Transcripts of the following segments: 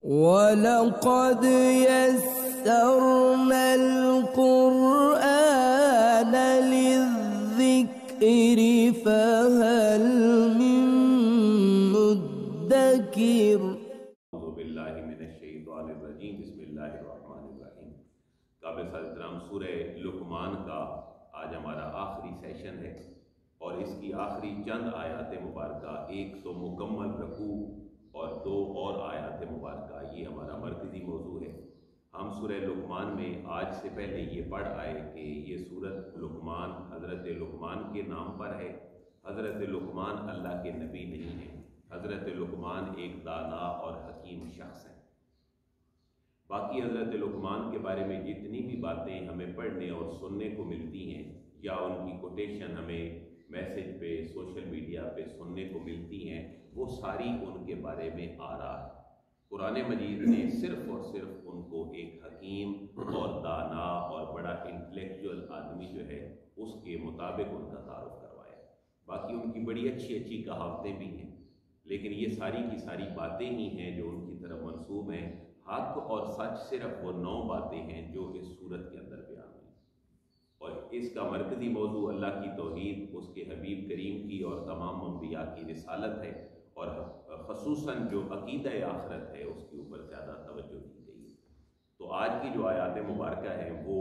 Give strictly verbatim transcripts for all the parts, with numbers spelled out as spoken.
وَلَقَدْ يَسَّرْنَا الْقُرْآنَ لِلذِّكْرِ فَهَلْ مِن مُّدَّكِرٍ۔ اعوذ باللہ من الشیطان الرجیم، بسم اللہ الرحمن الرحیم۔ قابل احترام سورہ لقمان کا آج ہمارا آخری سیشن ہے اور اس کی آخری چند آیات مبارکہ، ایک تو مکمل رکوع اور دو اور آیات مبارکہ، یہ ہمارا مرکزی موضوع ہے۔ ہم سورہ لقمان میں آج سے پہلے یہ پڑھ آئے کہ یہ سورت لقمان حضرت لقمان کے نام پر ہے۔ حضرت لقمان اللہ کے نبی نہیں ہیں، حضرت لقمان ایک دانا اور حکیم شخص ہیں۔ باقی حضرت لقمان کے بارے میں جتنی بھی باتیں ہمیں پڑھنے اور سننے کو ملتی ہیں یا ان کی کوٹیشن ہمیں میسج پہ سوشل میڈیا پہ سننے کو ملتی ہیں، وہ ساری ان کے بارے میں آ رہا ہے۔ قرآن مجید نے صرف اور صرف ان کو ایک حکیم اور دانا اور بڑا انٹلیکچوئل آدمی جو ہے اس کے مطابق ان کا تعارف کروایا۔ باقی ان کی بڑی اچھی اچھی کہاوتیں بھی ہیں، لیکن یہ ساری کی ساری باتیں ہی ہیں جو ان کی طرف منسوب ہیں۔ حق اور سچ صرف وہ نو باتیں ہیں جو اس صورت کے اندر بیان ہوئی، اور اس کا مرکزی موضوع اللہ کی توحید، اس کے حبیب کریم کی اور تمام انبیاء کی رسالت ہے، اور خصوصاً جو عقیدہ آخرت ہے اس کے اوپر زیادہ توجہ دی گئی ہے۔ تو آج کی جو آیات مبارکہ ہیں وہ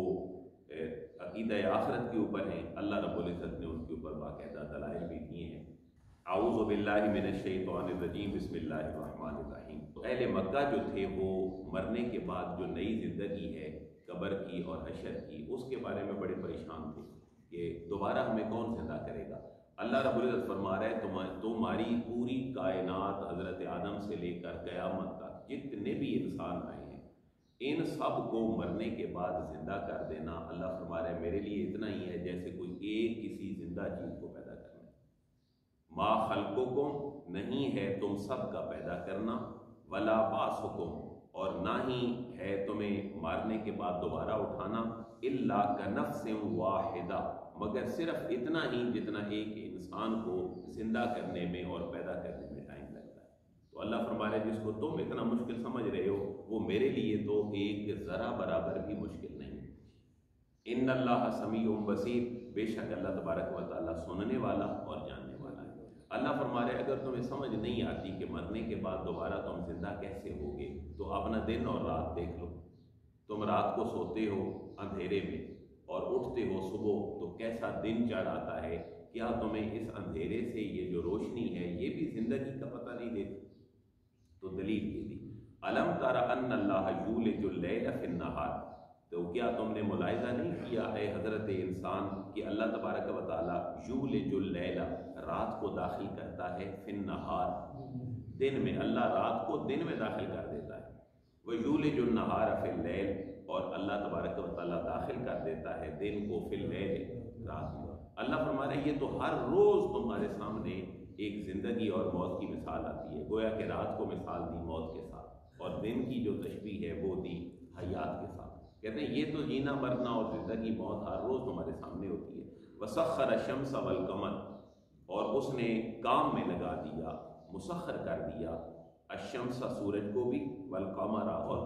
عقیدہ آخرت کے اوپر ہیں۔ اللہ رب العزت نے ان کے اوپر باقاعدہ دلائل بھی دیے ہیں۔ اعوذ باللہ من الشیطان الرجیم، بسم اللہ الرحمن الرحیم۔ تو اہل مکہ جو تھے وہ مرنے کے بعد جو نئی زندگی ہے قبر کی اور حشر کی، اس کے بارے میں بڑے پریشان تھے کہ دوبارہ ہمیں کون زندہ کرے گا۔ اللہ رب العزت فرما رہا ہے تمہاری پوری کائنات حضرت آدم سے لے کر قیامت تک جتنے بھی انسان آئے ہیں ان سب کو مرنے کے بعد زندہ کر دینا، اللہ فرما رہا ہے میرے لیے اتنا ہی ہے جیسے کوئی ایک کسی زندہ چیز کو پیدا کرنا۔ ما خلقکم، نہیں ہے تم سب کا پیدا کرنا، ولا باسکم، اور نہ ہی ہے تمہیں مارنے کے بعد دوبارہ اٹھانا، الا کنفس واحدہ، مگر صرف اتنا ہی جتنا ایک انسان کو زندہ کرنے میں اور پیدا کرنے میں ٹائم لگتا ہے۔ تو اللہ فرما رہے جس کو تم اتنا مشکل سمجھ رہے ہو وہ میرے لیے تو ایک ذرا برابر بھی مشکل نہیں۔ ان اللہ سمیع بصیر، بے شک اللہ تبارک و تعالیٰ سننے والا اور جاننے والا ہے۔ اللہ فرما رہے اگر تمہیں سمجھ نہیں آتی کہ مرنے کے بعد دوبارہ تم زندہ کیسے ہوگے تو اپنا دن اور رات دیکھ لو۔ تم رات کو سوتے ہو اندھیرے میں اور اٹھتے ہو صبح تو کیسا دن چڑھ آتا ہے، کیا تمہیں اس اندھیرے سے یہ جو روشنی ہے یہ بھی زندگی کا پتہ نہیں دیتی؟ تو دلیل یہ دی، الم تر ان اللہ یولج اللیل فی النہار، تو کیا تم نے ملاحظہ نہیں کیا اے حضرت انسان کہ اللہ تبارک و تعالیٰ یولج اللیل، رات کو داخل کرتا ہے، فی النہار، دن میں، اللہ رات کو دن میں داخل کر دیتا ہے، ویولج النہار فی اللیل، اور اللہ تبارک و تعالیٰ داخل کر دیتا ہے دن کو فی اللیل، رات میں۔ اللہ فرما رہے یہ تو ہر روز تمہارے سامنے ایک زندگی اور موت کی مثال آتی ہے، گویا کہ رات کو مثال دی موت کے ساتھ اور دن کی جو تشبیہ ہے وہ دی حیات کے ساتھ۔ کہتے ہیں یہ تو جینا مرنا اور زندگی موت ہر روز تمہارے سامنے ہوتی ہے۔ وسخر الشمس والقمر، اور اس نے کام میں لگا دیا، مسخر کر دیا، الشمس سورج کو بھی، والقمر اور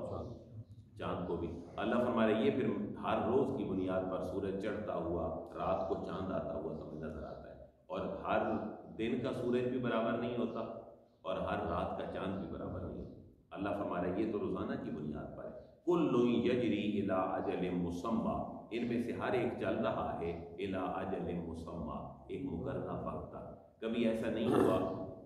چاند کو بھی۔ اللہ فرما رہے یہ پھر ہر روز کی بنیاد پر سورج چڑھتا ہوا، رات کو چاند آتا ہوا تمہیں نظر آتا ہے، اور ہر دن کا سورج بھی برابر نہیں ہوتا اور ہر رات کا چاند بھی برابر نہیں ہوتا۔ اللہ فرما رہے یہ تو روزانہ کی بنیاد پر ہے۔ کل یجری الی اجل مسمی، ان میں سے ہر ایک چل رہا ہے الی اجل مسمی، ایک مقررہ وقت تک۔ کبھی ایسا نہیں ہوا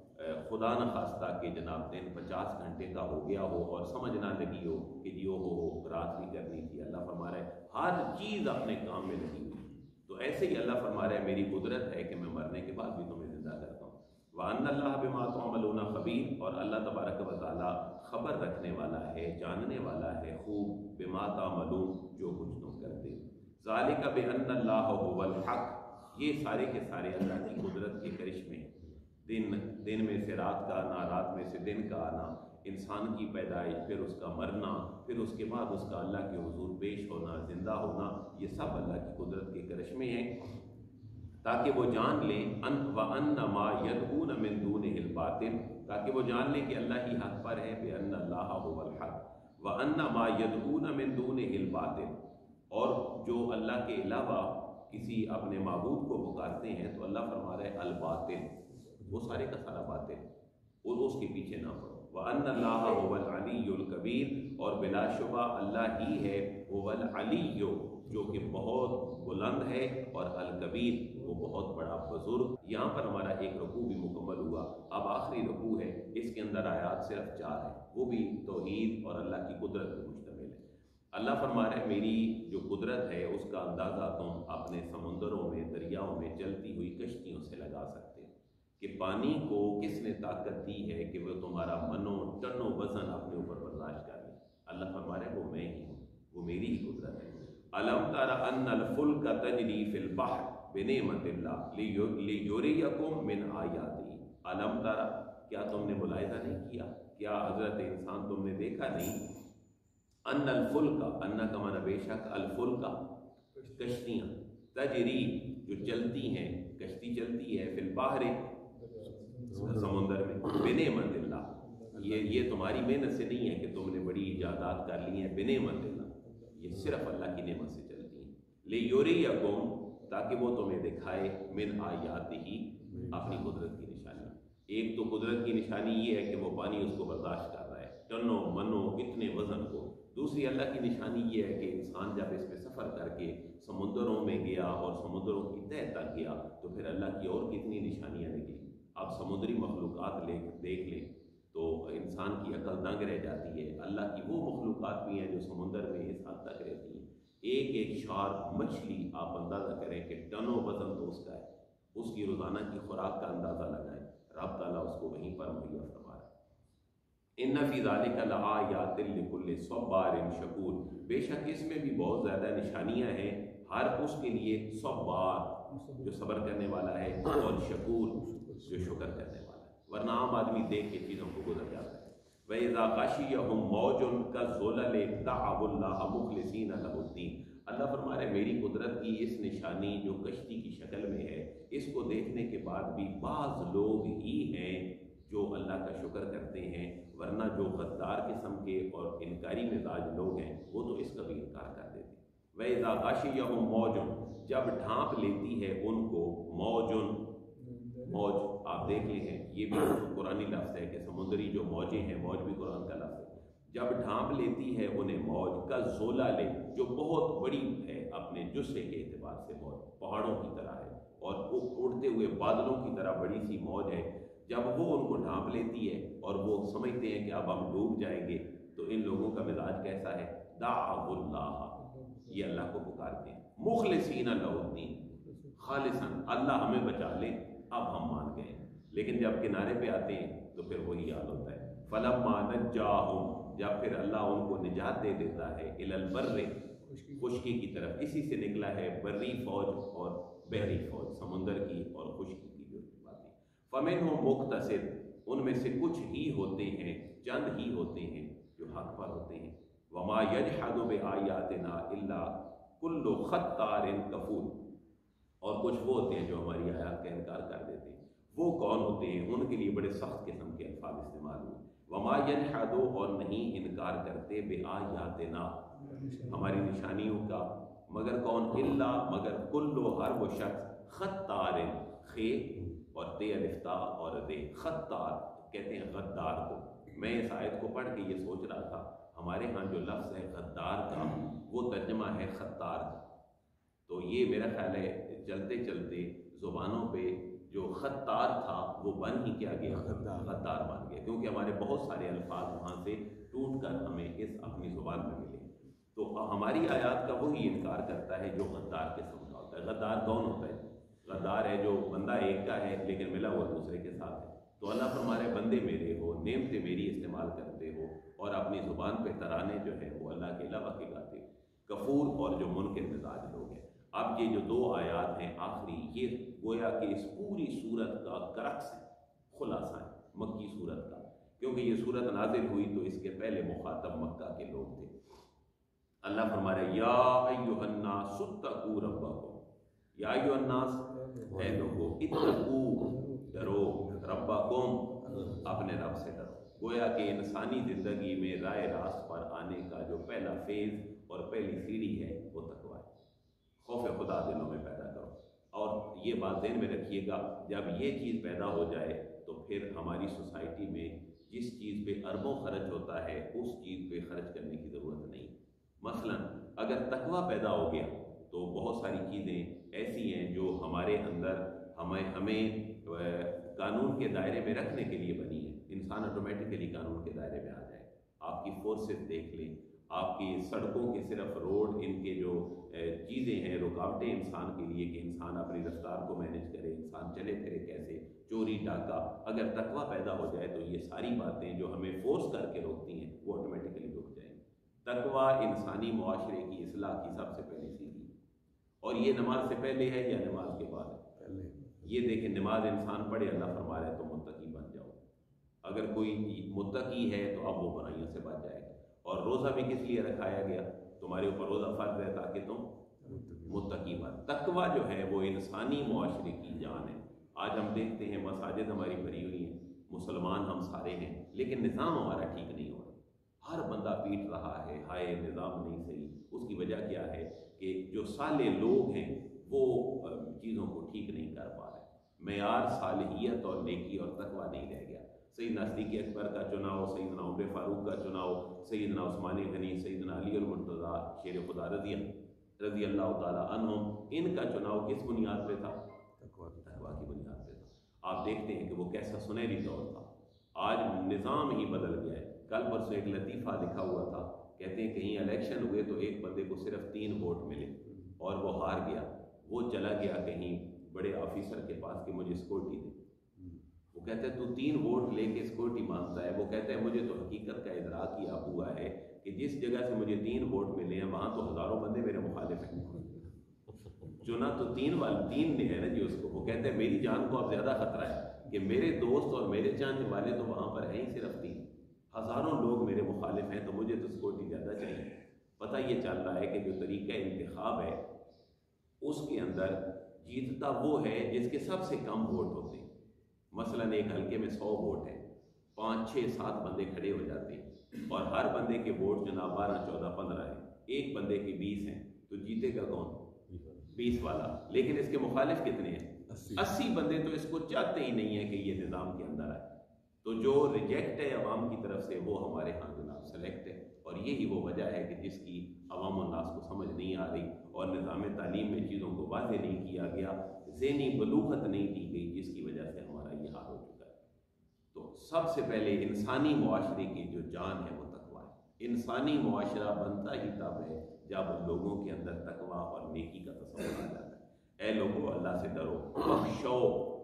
خدا نہ خواستہ کہ جناب دن پچاس گھنٹے کا ہو گیا ہو اور سمجھ نہ لگی ہو کہ جیو ہو ہو رات بھی کرنی تھی۔ اللہ فرما رہا ہے ہر چیز اپنے کام میں لگی ہوئی، تو ایسے ہی اللہ فرما رہا ہے میری قدرت ہے کہ میں مرنے کے بعد بھی تمہیں زندہ کرتا ہوں۔ وَأَنَّ اللَّهَ بِمَا تَعْمَلُونَ خَبِيرٌ، اور اللہ تبارک و تعالیٰ خبر رکھنے والا ہے، جاننے والا ہے خوب، بِمَا تَعْمَلُونَ، جو کچھ تم کرتے۔ ذَلِكَ بِأَنَّ اللَّهَ هُوَ الْحَقُّ، یہ سارے کے سارے اللہ کی قدرت کے کرشمے ہیں۔ دن دن میں سے رات کا آنا، رات میں سے دن کا آنا، انسان کی پیدائش، پھر اس کا مرنا، پھر اس کے بعد اس کا اللہ کے حضور پیش ہونا، زندہ ہونا، یہ سب اللہ کی قدرت کے کرشمے ہیں۔ تاکہ وہ جان لیں ان وان ما یدعون من دونہ الباطل، تاکہ وہ جان لیں کہ اللہ ہی حق پر ہے، بان اللہ هو الحق وان ما یدعون من دونہ الباطل، اور جو اللہ کے علاوہ کسی اپنے معبود کو پکارتے ہیں تو اللہ فرما رہا ہے الباطل، وہ سارے کا سارا باطل، اور اس کے پیچھے نہ پڑو۔ وَأَنَّ اللَّهَ هُوَ الْعَلِيُّ الْكَبِيرُ، اور بلا شبہ اللہ ہی ہے، هُوَ الْعَلِيُّ جو کہ بہت بلند ہے، اور الکبیر وہ بہت بڑا بزرگ۔ یہاں پر ہمارا ایک رکوع بھی مکمل ہوا، اب آخری رکوع ہے، اس کے اندر آیات صرف چار ہیں، وہ بھی توحید اور اللہ کی قدرت پر مشتمل ہے۔ اللہ فرما رہے ہیں میری جو قدرت ہے اس کا اندازہ تم اپنے سمندروں میں، دریاؤں میں چلتی ہوئی کشتیوں سے لگا سکتے ہو، کہ پانی کو کس نے طاقت دی ہے کہ وہ تمہارا منو ٹنو وزن اپنے اوپر برداشت کر لے۔ اللہ فرما رہے ہیں وہ میں ہی ہوں، وہ میری ہی قدرت ہے۔ الم تر ان الفلک تجری فی البحر بنعمت اللہ لیریکم من آیاتہ۔ الم تر، کیا تم نے ملاحظہ نہیں کیا، کیا حضرت انسان تم نے دیکھا نہیں، ان الفلک، ان کا معنی بے شک، الفلک کشتیاں، تجری جو چلتی ہیں، کشتی چلتی ہے، فی البحر سمندر میں، بنعمت اللہ، یہ یہ تمہاری محنت سے نہیں ہے کہ تم نے بڑی ایجادات کر لی ہیں، بنعمت اللہ، یہ صرف اللہ کی نعمت سے چلتی ہیں۔ لیریکم، تاکہ وہ تمہیں دکھائے، من آیاتہ، اپنی قدرت کی نشانی۔ ایک تو قدرت کی نشانی یہ ہے کہ وہ پانی اس کو برداشت کر رہا ہے، ٹنوں منوں اتنے وزن کو۔ دوسری اللہ کی نشانی یہ ہے کہ انسان جب اس میں سفر کر کے سمندروں میں گیا اور سمندروں کی تہہ تک گیا تو پھر اللہ کی اور کتنی نشانیاں نکلی۔ آپ سمندری مخلوقات لے دیکھ لیں تو انسان کی عقل دنگ رہ جاتی ہے۔ اللہ کی وہ مخلوقات بھی ہیں جو سمندر میں اس حد تک رہتی ہیں، ایک ایک شارک مچھلی آپ اندازہ کریں کہ ٹنوں وزن تو اس کا ہے، اس کی روزانہ کی خوراک کا اندازہ لگائیں، رب تعالیٰ اس کو وہیں پر مہیا فرما رہا ہے۔ ان فی ذلک لآیات لکل صبار شکور، بے شک اس میں بھی بہت زیادہ نشانیاں ہیں ہر اس کے لیے، صبار جو صبر کرنے والا ہے، اور شکور جو شکر کرنے والا ہے، ورنہ عام آدمی دیکھ کے چیزوں کو گزر جاتا ہے۔ وَإِذَا غَشِيَهُم مَوْجٌ كَالظُّلَلِ دَعَوُا اللَّهَ مُخْلِصِينَ لَهُ الدِّينَ۔ اللہ فرما رہے میری قدرت کی اس نشانی جو کشتی کی شکل میں ہے، اس کو دیکھنے کے بعد بھی بعض لوگ ہی ہیں جو اللہ کا شکر کرتے ہیں، ورنہ جو غدار قسم کے اور انکاری مزاج لوگ ہیں وہ تو اس کا بھی انکار کر دیتے ہیں۔ وَإِذَا غَشِيَهُم مَوْجٌ، جب ڈھانپ لیتی ہے ان کو، موجن، موج آپ دیکھ لیں ہیں، یہ بھی قرآنی لفظ ہے کہ سمندری جو موجیں ہیں، موج بھی قرآن کا لفظ ہے، جب ڈھانپ لیتی ہے انہیں موج، کا زولا لے، جو بہت بڑی ہے اپنے جسے کے اعتبار سے، موج پہاڑوں کی طرح ہے اور اڑتے ہوئے بادلوں کی طرح بڑی سی موج ہے، جب وہ ان کو ڈھانپ لیتی ہے اور وہ سمجھتے ہیں کہ اب ہم ڈوب جائیں گے، تو ان لوگوں کا مزاج کیسا ہے، دعوا اللہ، یہ اللہ کو پکارتے ہیں، مخلصین لہ الدین، خالصاً اللہ ہمیں بچا لے، اب ہم مان گئے۔ لیکن جب کنارے پہ آتے ہیں تو پھر وہی حال ہوتا ہے، فلما نجاہم، جب پھر اللہ ان کو نجات دے دیتا ہے، الی البر، خشکی کی طرف، اسی سے نکلا ہے بری فوج اور بحری فوج، سمندر کی اور خشکی کی جو باتیں۔ فمنہم مقتصد، ان میں سے کچھ ہی ہوتے ہیں، چند ہی ہوتے ہیں جو حق پر ہوتے ہیں، وما یجحد بآیاتنا الا کل خطار کفور، اور کچھ وہ ہوتے ہیں جو ہماری آیات کا انکار کر دیتے ہیں۔ وہ کون ہوتے ہیں؟ ان کے لیے بڑے سخت قسم کے الفاظ استعمال ہوئے، وما یجحد، اور نہیں انکار کرتے، بآیاتنا، ہماری نشانیوں کا، مگر کون، الا، مگر کلو، ہر وہ شخص، خطار، خے اور تے الفتا اور رے، خطار کہتے ہیں غدار کو۔ میں اس آیت کو پڑھ کے یہ سوچ رہا تھا ہمارے ہاں جو لفظ ہے غدار کا وہ ترجمہ ہے خطار کا، تو یہ میرا خیال ہے چلتے چلتے زبانوں پہ جو خطار تھا وہ بن ہی کیا گیا، غدار بن گیا، کیونکہ ہمارے بہت سارے الفاظ وہاں سے ٹوٹ کر ہمیں اس اپنی زبان میں ملے۔ تو ہماری آیات کا وہی انکار کرتا ہے جو غدار قسم کا ہوتا ہے۔ غدار کون ہوتا ہے؟ غدار ہے جو بندہ ایک کا ہے لیکن ملا ہوا دوسرے کے ساتھ ہے۔ تو اللہ فرمارے بندے میرے ہو، نعمتیں میری استعمال کرتے ہو اور اپنی زبان پہ ترانے جو ہے وہ اللہ کے علاوہ کے گاتے ہو، کفور اور جو منکر مزاج لوگ ہیں۔ اب یہ جو دو آیات ہیں آخری، یہ گویا کہ اس پوری سورت کا کرکس ہے، خلاصہ ہے مکی سورت کا، کیونکہ یہ سورت نازل ہوئی تو اس کے پہلے مخاطب مکہ کے لوگ تھے۔ اللہ فرما رہے یا ایھا الناس اتقوا ربکم، یا ایھا الناس، اے لوگو، اتقوا، ڈرو، ربکم، اپنے رب سے ڈرو۔ گویا کہ انسانی زندگی میں راہ راست پر آنے کا جو پہلا فیز اور پہلی سیڑھی ہے وہ تقویٰ ہے۔ خوف خدا دلوں میں پیدا کرو، اور یہ بات ذہن میں رکھیے گا، جب یہ چیز پیدا ہو جائے تو پھر ہماری سوسائٹی میں جس چیز پہ اربوں خرچ ہوتا ہے اس چیز پہ خرچ کرنے کی ضرورت نہیں۔ مثلا اگر تقویٰ پیدا ہو گیا تو بہت ساری چیزیں ایسی ہیں جو ہمارے اندر ہمیں ہمیں قانون کے دائرے میں رکھنے کے لیے بنی ہے، انسان آٹومیٹیکلی قانون کے دائرے میں آ جائے۔ آپ کی فورسز دیکھ لیں، آپ کی سڑکوں کے صرف روڈ، ان کے جو چیزیں ہیں رکاوٹیں انسان کے لیے کہ انسان اپنی رفتار کو مینیج کرے، انسان چلے پھرے کیسے، چوری ڈاکہ، اگر تقویٰ پیدا ہو جائے تو یہ ساری باتیں جو ہمیں فورس کر کے روکتی ہیں وہ آٹومیٹیکلی رک جائیں گی۔ تقویٰ انسانی معاشرے کی اصلاح کی سب سے پہلی سیڑھی ہے، اور یہ نماز سے پہلے ہے یا نماز کے بعد ہے؟ یہ دیکھیں، نماز انسان پڑھے، اللہ فرما رہے تو متقی بن جاؤ۔ اگر کوئی متقی ہے تو اب وہ برائیوں سے بچ جائے گا۔ اور روزہ بھی کس لیے رکھایا گیا؟ تمہارے اوپر روزہ فرض ہے تاکہ تم متقی بن۔ تقویٰ جو ہے وہ انسانی معاشرے کی جان ہے۔ آج ہم دیکھتے ہیں مساجد ہماری بھری ہوئی ہیں، مسلمان ہم سارے ہیں، لیکن نظام ہمارا ٹھیک نہیں ہو رہا۔ ہر بندہ پیٹ رہا ہے، ہائے نظام نہیں صحیح۔ اس کی وجہ کیا ہے کہ جو صالح لوگ ہیں وہ چیزوں کو ٹھیک نہیں کر پا رہے۔ معیار صالحیت اور نیکی اور تقویٰ نہیں رہ گیا۔ سیدنا صدیق اکبر کا چناؤ، سیدنا عمر فاروق کا چناؤ، سیدنا عثمان غنی، سیدنا علی المرتضیٰ شیر خدا رضی رضی اللہ تعالیٰ عنہم، ان کا چناؤ کس بنیاد پہ تھا؟ تقویٰ کی بنیاد پہ تھا۔ آپ دیکھتے ہیں کہ وہ کیسا سنہری دور تھا۔ آج نظام ہی بدل گیا ہے۔ کل پرسوں ایک لطیفہ لکھا ہوا تھا، کہتے ہیں کہیں الیکشن ہوئے تو ایک بندے کو صرف تین ووٹ ملے اور وہ ہار گیا۔ وہ چلا گیا کہیں بڑے آفیسر کے پاس کہ مجھے سیکورٹی دے۔ وہ کہتا ہے تو تین ووٹ لے کے سیکورٹی مانگتا ہے؟ وہ کہتا ہے مجھے تو حقیقت کا ادراک کیا ہوا ہے کہ جس جگہ سے مجھے تین ووٹ ملے ہیں وہاں تو ہزاروں بندے میرے مخالف ہیں۔ چنا تو تین والے تین نے ہے نا جی اس کو۔ وہ کہتے ہیں میری جان کو اب زیادہ خطرہ ہے کہ میرے دوست اور میرے چاہنے والے تو وہاں پر ہیں ہی صرف تین، ہزاروں لوگ میرے مخالف ہیں، تو مجھے تو سیکورٹی زیادہ چاہیے۔ پتہ یہ چل رہا ہے کہ جو طریقہ انتخاب ہے اس کے اندر جیتتا وہ ہے جس کے سب سے کم ووٹ ہوتے ہیں۔ مثلا ایک حلقے میں سو ووٹ ہیں، پانچ چھ سات بندے کھڑے ہو جاتے ہیں اور ہر بندے کے ووٹ جناب بارہ چودہ پندرہ ہیں، ایک بندے کے بیس ہیں، تو جیتے گا کون؟ بیس والا۔ لیکن اس کے مخالف کتنے ہیں؟ اسی بندے تو اس کو چاہتے ہی نہیں ہیں کہ یہ نظام کے اندر آئے۔ تو جو ریجیکٹ ہے عوام کی طرف سے وہ ہمارے ہاں جناب سلیکٹ ہے، اور یہی وہ وجہ ہے کہ جس کی عوام الناس کو سمجھ نہیں آ رہی اور نظام تعلیم میں چیزوں کو واضح نہیں کیا گیا، ذہنی بلوغت نہیں دی گئی، جس کی وجہ سے ہمارا یہ حال ہو چکا ہے۔ تو سب سے پہلے انسانی معاشرے کی جو جان ہے وہ تقویٰ ہے۔ انسانی معاشرہ بنتا ہی تب ہے جب لوگوں کے اندر تقویٰ اور نیکی کا تصور آ جاتا ہے۔ اے لوگوں اللہ سے ڈرو، بخشو،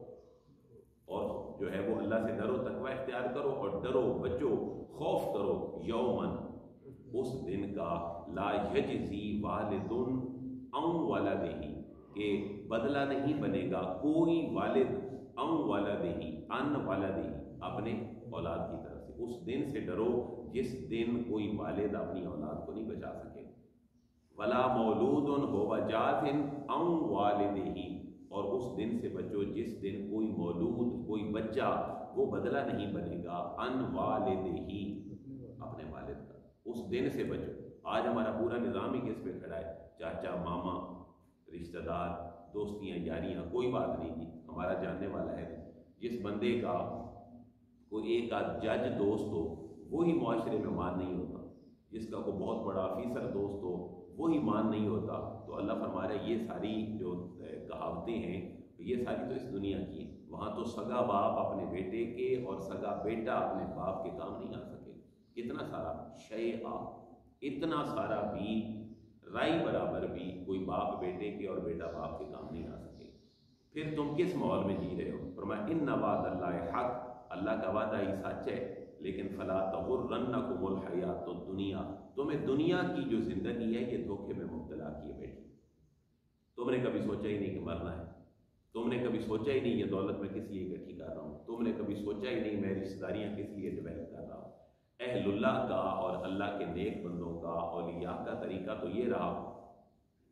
اور جو ہے وہ اللہ سے ڈرو، تقویٰ اختیار کرو اور ڈرو، بچو، خوف کرو یومن، اس دن کا لا یجزی والد عن ولدہ، کہ بدلہ نہیں بنے گا کوئی والد عن ولدہ، عن ولدہ، اپنے اولاد کی طرف سے۔ اس دن سے ڈرو جس دن کوئی والد اپنی اولاد کو نہیں بچا سکے۔ ولا مولود هو جاث عن والدہ، اور اس دن سے بچو جس دن کوئی مولود، کوئی بچہ وہ بدلہ نہیں بنے گا عن والدہ، اپنے والد کا۔ اس دن سے بچو۔ آج ہمارا پورا نظام ہی کس پہ کھڑا ہے؟ چاچا، ماما، رشتہ دار، دوستیاں، یاریاں، کوئی بات نہیں جی، ہمارا جاننے والا ہے۔ جس بندے کا کوئی ایک آدھ جج دوست ہو وہی معاشرے میں مان نہیں ہوتا، جس کا کوئی بہت بڑا آفیسر دوست ہو وہی مان نہیں ہوتا۔ تو اللہ فرما رہا ہے یہ ساری جو کہاوتیں ہیں یہ ساری تو اس دنیا کی ہیں۔ وہاں تو سگا باپ اپنے بیٹے کے اور سگا بیٹا اپنے باپ کے کام نہیں آ سکے۔ کتنا سارا شیء، اتنا سارا بھی، رائی برابر بھی کوئی باپ بیٹے کے اور بیٹا باپ کے کام نہیں آ سکے۔ پھر تم کس ماحول میں جی رہے ہو؟ فرمایا ان وعد اللہ حق، اللہ کا وعدہ ہی سچ ہے، لیکن فلا تغرنکم الحیات الدنیا، تمہیں دنیا کی جو زندگی ہے یہ دھوکے میں مبتلا کیے بیٹھی۔ تم نے کبھی سوچا ہی نہیں کہ مرنا ہے، تم نے کبھی سوچا ہی نہیں یہ دولت میں کس لیے اکٹھی کر رہا ہوں، تم نے کبھی سوچا ہی نہیں میں رشتہ داریاں کس لیے ڈیولپ کر رہا ہوں۔ اہل اللہ کا اور اللہ کے نیک بندوں کا، اولیاء کا طریقہ تو یہ رہا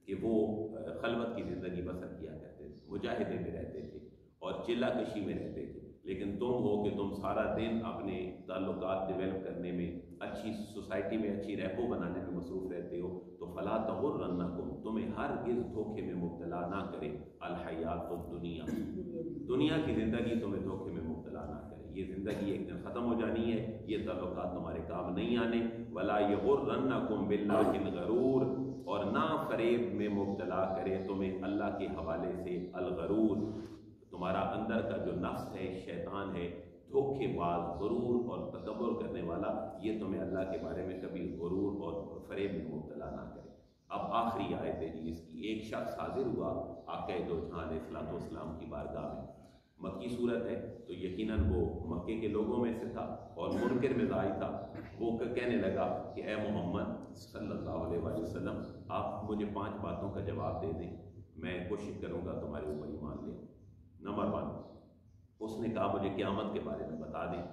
کہ وہ خلوت کی زندگی بسر کیا کرتے تھے، مجاہدے میں رہتے تھے اور چلا کشی میں رہتے تھے، لیکن تم ہو کہ تم سارا دن اپنے تعلقات ڈیولپ کرنے میں، اچھی سوسائٹی میں اچھی ریپو بنانے میں مصروف رہتے ہو، تو فلا تغرنکم، تمہیں ہرگز دھوکے میں مبتلا نہ کرے الحیات الدنیا، دنیا کی زندگی تمہیں دھوکے میں مبتلا نہ کرے، یہ زندگی ایک دن ختم ہو جانی ہے، یہ تعلقات تمہارے کام نہیں آنے، ولا یغرنکم باللہ الغرور، اور نہ فریب میں مبتلا کرے تمہیں اللہ کے حوالے سے الغرور، تمہارا اندر کا جو نفس ہے، شیطان ہے، دھوکے باز، غرور اور تکبر کرنے والا، یہ تمہیں اللہ کے بارے میں کبھی غرور اور فریب میں مبتلا نہ کرے۔ اب آخری آیت ہے جی اس کی، ایک شخص حاضر ہوا آقا دو جہاں علیہ الصلوۃ والسلام کی بارگاہ میں، مکی صورت ہے تو یقیناً وہ مکے کے لوگوں میں سے تھا اور منکر مزاج تھا، وہ کہنے لگا کہ اے محمد صلی اللہ علیہ وآلہ وسلم، آپ مجھے پانچ باتوں کا جواب دے دیں، میں کوشش کروں گا تمہارے اوپر ایمان لے۔ نمبر ون، اس نے کہا مجھے قیامت کے بارے میں بتا دیں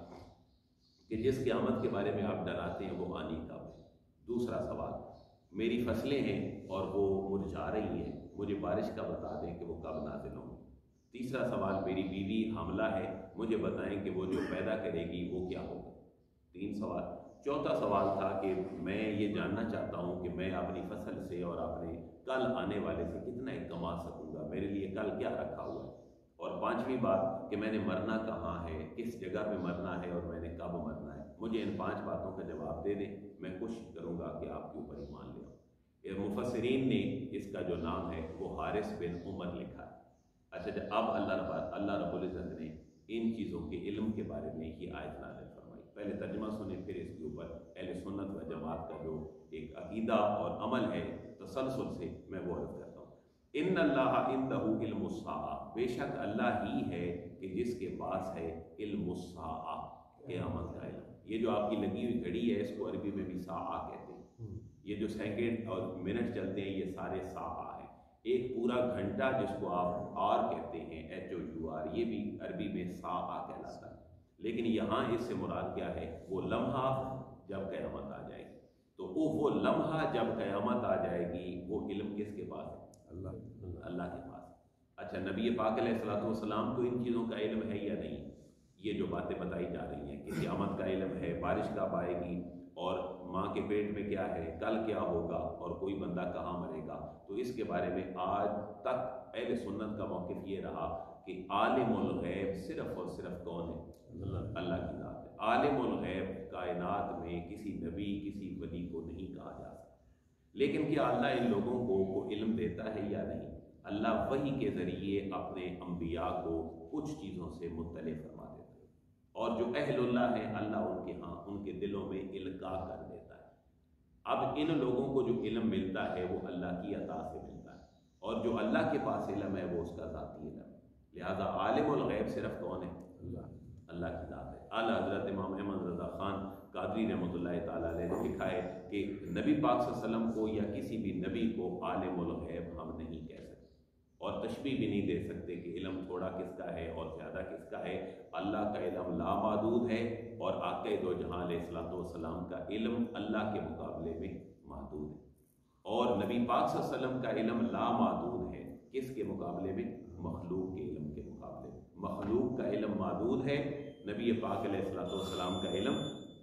کہ جس قیامت کے بارے میں آپ ڈراتے ہیں وہ آنی کب ہے۔ دوسرا سوال، میری فصلیں ہیں اور وہ مرجھا رہی ہیں، مجھے بارش کا بتا دیں کہ وہ کب نازل ہوں۔ تیسرا سوال، میری بیوی حاملہ ہے، مجھے بتائیں کہ وہ جو پیدا کرے گی وہ کیا ہوگا۔ تین سوال۔ چوتھا سوال تھا کہ میں یہ جاننا چاہتا ہوں کہ میں اپنی فصل سے اور اپنے کل آنے والے سے کتنا کما سکوں گا، میرے لیے کل کیا رکھا ہوا ہے۔ اور پانچویں بات کہ میں نے مرنا کہاں ہے، کس جگہ پہ مرنا ہے اور میں نے کب مرنا ہے۔ مجھے ان پانچ باتوں کا جواب دے دیں، میں کوشش کروں گا کہ آپ کے اوپر ایمان لے آؤں۔ مفسرین نے اس کا جو نام ہے وہ حارث بن عمر لکھا ہے۔ اچھا جب اب اللہ رب اللہ رب العزت نے ان چیزوں کے علم کے بارے میں یہ آیت نازل فرمائی۔ پہلے ترجمہ سنیں، پھر اس کے اوپر اہل سنت و جماعت کا جو ایک عقیدہ اور عمل ہے تسلسل سے میں وہ عرض کرتا ہوں۔ ان اللہ عندہ علم الساعہ، بے شک اللہ ہی ہے کہ جس کے پاس ہے علم الساعہ، قیامت کا علم۔ یہ جو آپ کی لگی ہوئی گھڑی ہے اس کو عربی میں بھی ساعہ کہتے ہیں، یہ جو سیکنڈ اور منٹ چلتے ہیں یہ سارے ساعہ ہیں۔ ایک پورا گھنٹہ جس کو آپ آر کہتے ہیں، ایچ او یو آر، یہ بھی عربی میں ساعہ کہلاتا ہے، لیکن یہاں اس سے مراد کیا ہے، وہ لمحہ جب قیامت آ جائے گی۔ تو وہ لمحہ جب قیامت آ جائے گی وہ علم کس کے پاس ہے؟ اللہ اللہ کے پاس۔ اچھا نبی پاک علیہ الصلوۃ والسلام کو ان چیزوں کا علم ہے یا نہیں؟ یہ جو باتیں بتائی جا رہی ہیں کہ قیامت کا علم ہے، بارش کب آئے گی، اور ماں کے پیٹ میں کیا ہے، کل کیا ہوگا، اور کوئی بندہ کہاں مرے گا، تو اس کے بارے میں آج تک اہل سنت کا موقف یہ رہا کہ عالم الغیب صرف اور صرف کون ہے؟ اللہ کی ذات ہے۔ عالم الغیب کائنات میں کسی نبی کسی ولی کو نہیں کہا جا سکتا، لیکن کیا اللہ ان لوگوں کو وہ علم دیتا ہے یا نہیں؟ اللہ وحی کے ذریعے اپنے انبیاء کو کچھ چیزوں سے مطلع فرما دیتا ہے، اور جو اہل اللہ ہیں اللہ ان کے ہاں ان کے دلوں میں القاء کر دیتا ہے۔ اب ان لوگوں کو جو علم ملتا ہے وہ اللہ کی عطا سے ملتا ہے، اور جو اللہ کے پاس علم ہے وہ اس کا ذاتی علم ہے۔ لہذا عالم الغیب صرف کون ہے؟ اللہ اللہ کی ذات ہے۔ اعلیٰ حضرت امام احمد رضا خان قادری رحمۃ اللہ تعالیٰ علیہ نے لکھا ہے کہ نبی پاک صلی اللہ علیہ وسلم کو یا کسی بھی نبی کو عالم الغیب ہم نہیں کہہ سکتے، اور تشبیہ بھی نہیں دے سکتے کہ علم تھوڑا کس کا ہے اور زیادہ کس کا ہے۔ اللہ کا علم لامحدود ہے، اور آقا دو جہاں علیہ الصلوۃ والسلام کا علم اللہ کے مقابلے میں محدود ہے، اور نبی پاک صلی اللہ علیہ وسلم کا علم لامحدود ہے، کس کے مقابلے میں؟ مخلوق کے علم کے مقابلے میں۔ مخلوق کا علم محدود ہے، نبی پاک علیہ الصلوۃ والسلام کا علم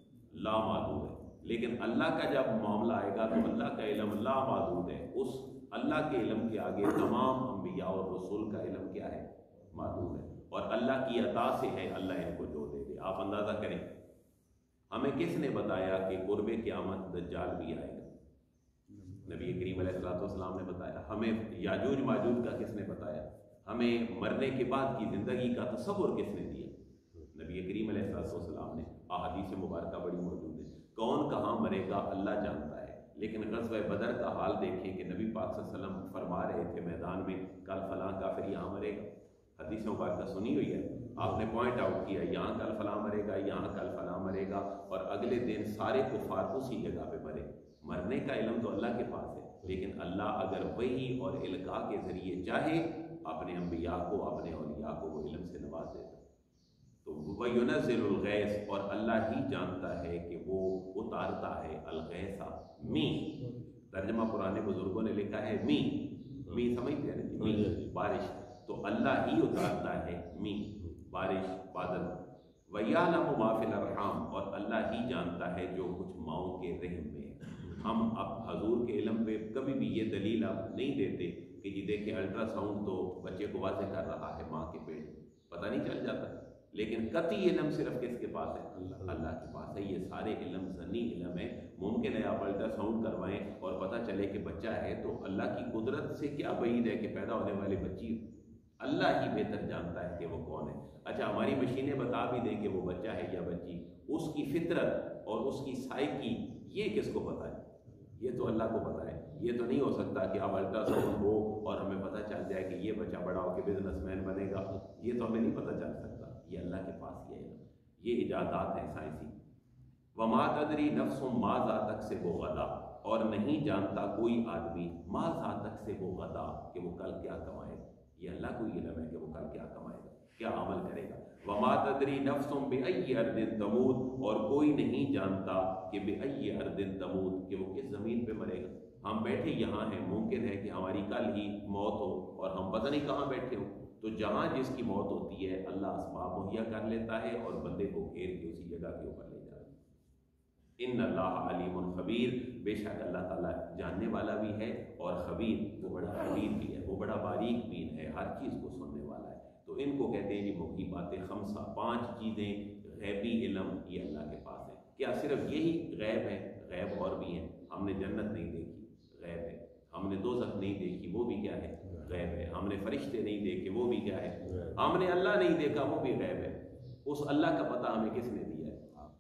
لامحدود ہے، لیکن اللہ کا جب معاملہ آئے گا تو اللہ کا علم لامحدود ہے، اس اللہ کے علم کے آگے تمام انبیاء اور رسول کا علم کیا ہے؟ محدود ہے، اور اللہ کی عطا سے ہے، اللہ ان کو جو دے دے۔ آپ اندازہ کریں ہمیں کس نے بتایا کہ قرب قیامت دجال بھی آئے گا؟ نبی کریم علیہ الصلوۃ والسلام نے بتایا۔ ہمیں یاجوج ماجوج کا کس نے بتایا؟ ہمیں مرنے کے بعد کی زندگی کا تصور کس نے دیا؟ نبی کریم علیہ الصلوۃ والسلام نے۔ احادیث مبارکہ بڑی موجود ہے، کون کہاں مرے گا اللہ جانتا ہے، لیکن غزوہ بدر کا حال دیکھیں کہ نبی پاک صلی اللہ علیہ وسلم فرما رہے تھے میدان میں کل فلاں کافر یہاں مرے گا، حدیث مبارکہ سنی ہوئی ہے، آپ نے پوائنٹ آؤٹ کیا یہاں کل فلاں مرے گا، یہاں کل فلاں مرے گا، اور اگلے دن سارے کفار اسی جگہ پہ مرے۔ مرنے کا علم تو اللہ کے پاس ہے، لیکن اللہ اگر وحی اور القاء کے ذریعے چاہے اپنے انبیاء کو، اپنے اولیاء کو وہ علم سے نواز دیتا ہے۔ تو وَيُنَزِّلُ الْغَيْثَ، اور اللہ ہی جانتا ہے کہ وہ اتارتا ہے الغیث، می، ترجمہ پرانے بزرگوں نے لکھا ہے می، می سمجھتے ہیں می بارش، تو اللہ ہی اتارتا ہے می بارش بادل. وَيَعْلَمُ مَا فِي الْأَرْحَامِ، اور اللہ ہی جانتا ہے جو کچھ ماؤں کے رحم میں ہے. ہم اب حضور کے علم پہ کبھی بھی یہ دلیل آپ نہیں دیتے کہ جی دیکھیں الٹرا ساؤنڈ تو بچے کو واضح کر رہا ہے ماں کے پیٹ، پتہ نہیں چل جاتا. لیکن قطعی علم صرف کس کے پاس ہے؟ اللہ کے پاس ہے. یہ سارے علم ظنی علم ہے. ممکن ہے آپ الٹرا ساؤنڈ کروائیں اور پتہ چلے کہ بچہ ہے، تو اللہ کی قدرت سے کیا بعید ہے کہ پیدا ہونے والی بچی اللہ ہی بہتر جانتا ہے کہ وہ کون ہے. اچھا ہماری مشینیں بتا بھی دیں کہ وہ بچہ ہے یا بچی، اس کی فطرت اور اس کی سائیکی یہ کس کو پتہ ہے؟ یہ تو اللہ کو پتہ ہے. یہ تو نہیں ہو سکتا کہ اب الٹرا ساؤنڈ ہو اور ہمیں پتہ چل جائے کہ یہ بچہ بڑا ہو کے بزنس مین بنے گا. یہ تو ہمیں نہیں پتہ چل سکتا. یہ اللہ کے پاس یہ ہے. یہ ایجادات ہیں سائنسی. وما تدری نفس ماذا تکسب غدا، اور نہیں جانتا کوئی آدمی ماذا تکسب غدا کہ وہ کل کیا کمائے گا. یہ اللہ کو علم ہے کہ وہ کل کیا کمائے گا، کیا عمل کرے گا. وما تدری نفس بأی ارض تموت، اور کوئی نہیں جانتا کہ بأی ارض تموت کہ وہ کس زمین پہ مرے گا. ہم بیٹھے یہاں ہیں، ممکن ہے کہ ہماری کل ہی موت ہو اور ہم پتہ نہیں کہاں بیٹھے ہوں. تو جہاں جس کی موت ہوتی ہے اللہ اسباب مہیا کر لیتا ہے اور بندے کو گھیر کے اسی جگہ کے اوپر لے جاتا ہے. ان اللہ علیم خبیر، بے شک اللہ تعالیٰ جاننے والا بھی ہے اور خبیر، وہ بڑا خبیر بھی ہے، وہ بڑا باریک بین ہے، ہر چیز کو سننے والا ہے. تو ان کو کہتے ہیں جی محیبات خمسہ، پانچ چیزیں غیبی علم یہ اللہ کے پاس ہے. کیا صرف یہی غیب ہے؟ غیب اور بھی ہیں. ہم نے جنت نہیں دیکھی، غیب ہے. ہم نے دوزخ نہیں دیکھی، وہ بھی کیا ہے؟ غیب ہے. ہم نے فرشتے نہیں دیکھے، وہ بھی کیا ہے؟ ہم نے اللہ نہیں دیکھا، وہ بھی غیب ہے. اس اللہ کا پتہ ہمیں کس نے دیا ہے؟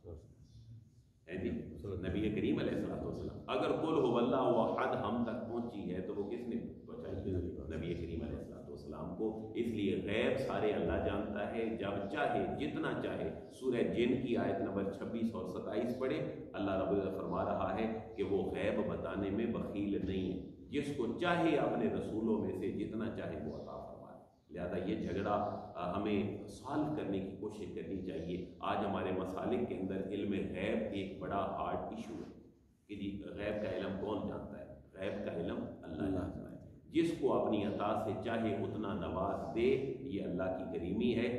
جی نبی کریم علیہ الصلوۃ والسلام. اگر قل هو اللہ احد ہم تک پہنچی ہے تو وہ کس نے پہنچائی؟ نبی کریم علیہ الصلوۃ والسلام کو. اس لیے غیب سارے اللہ جانتا ہے. جب چاہے جتنا چاہے. سورہ جن کی آیت نمبر چھبیس اور ستائیس پڑھے. اللہ رب العزت فرما رہا ہے کہ وہ غیب بتانے میں بخیل نہیں ہے. جس کو چاہے اپنے رسولوں میں سے جتنا چاہے وہ عطا فرمائے. لہذا یہ جھگڑا ہمیں سالو کرنے کی کوشش کرنی چاہیے. آج ہمارے مسالک کے اندر علم غیب ایک بڑا ہارڈ ایشو ہے کہ جی غیب کا علم کون جانتا ہے؟ غیب کا علم اللہ جانتا ہے. جس کو اپنی عطا سے چاہے اتنا نواز دے. یہ اللہ کی کریمی ہے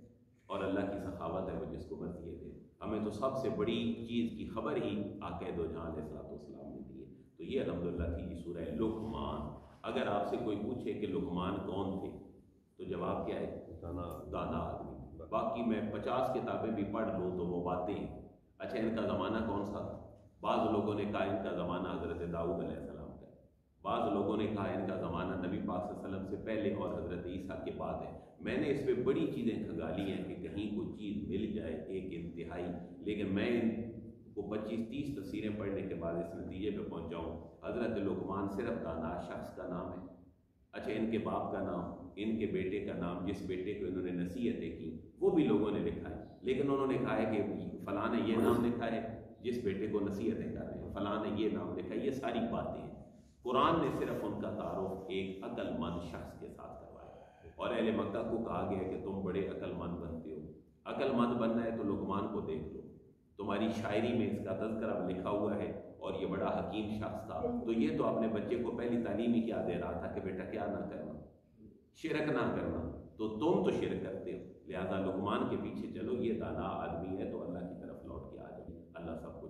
اور اللہ کی سخاوت ہے، وہ جس کو مرضی دے. ہمیں تو سب سے بڑی چیز کی خبر ہی آقا دو جہاں علیہ الصلوۃ والسلام نے دی ہے. تو یہ الحمدللہ تھی یہ سورہ لقمان. اگر آپ سے کوئی پوچھے کہ لقمان کون تھے تو جواب کیا ہے؟ دانا آدمی. باقی میں پچاس کتابیں بھی پڑھ لوں تو وہ باتیں ہیں. اچھا ان کا زمانہ کون سا تھا؟ بعض لوگوں نے کہا ان کا زمانہ حضرت داؤد علیہ السلام کا ہے. بعض لوگوں نے کہا ان کا زمانہ نبی پاک صلی اللہ علیہ وسلم سے پہلے اور حضرت عیسیٰ کے بعد ہے. میں نے اس پہ بڑی چیزیں کھنگالی ہیں کہ کہیں کوئی چیز مل جائے ایک انتہائی، لیکن میں ان کو پچیس تیس تفسیریں پڑھنے کے بعد اس نتیجے پہ پہنچا ہوں حضرت لقمان صرف دانا شخص کا نام ہے. اچھا ان کے باپ کا نام، ان کے بیٹے کا نام، جس بیٹے کو انہوں نے نصیحتیں کی وہ بھی لوگوں نے لکھا ہے. لیکن انہوں نے کہا ہے کہ فلاں نے یہ نام لکھا ہے جس بیٹے کو نصیحتیں کر رہے ہیں، فلاں نے یہ نام لکھا ہے. یہ ساری باتیں ہیں. قرآن نے صرف ان کا تعارف ایک عقل مند شخص کے ساتھ کروایا اور اہل مکہ کو کہا گیا کہ تم بڑے عقل مند بنتے ہو. عقل مند بننا ہے تو لقمان کو دیکھ لو. تمہاری شاعری میں اس کا تذکرہ لکھا ہوا ہے اور یہ بڑا حکیم شخص تھا. تو یہ تو اپنے بچے کو پہلی تعلیم ہی کیا دے رہا تھا کہ بیٹا کیا نہ کرنا، شرک نہ کرنا. تو تم تو شرک کرتے ہو، لہذا لقمان کے پیچھے چلو. یہ دانا آدمی ہے تو اللہ کی طرف لوٹ کے آ جائے. اللہ سب